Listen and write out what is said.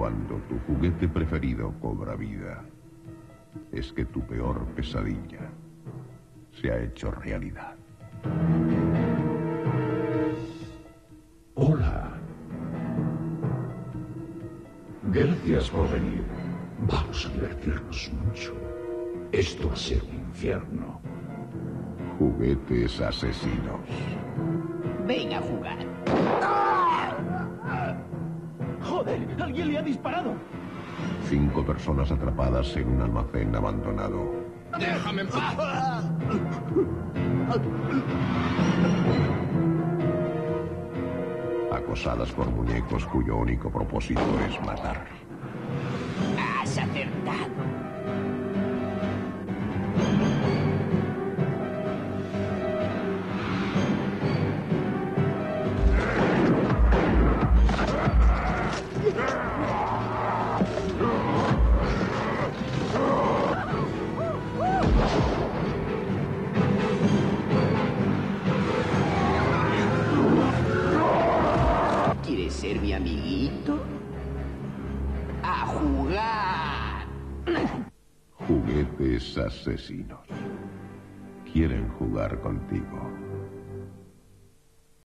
Cuando tu juguete preferido cobra vida, es que tu peor pesadilla se ha hecho realidad. Hola. Gracias por venir. Vamos a divertirnos mucho. Esto va a ser un infierno. Juguetes asesinos. Ven a jugar. ¡Joder! ¡Alguien le ha disparado! 5 personas atrapadas en un almacén abandonado. ¡Déjame en paz! Acosadas por muñecos cuyo único propósito es matar. Has acertado. ¿Quieres ser mi amiguito? ¡A jugar! Juguetes asesinos. Quieren jugar contigo.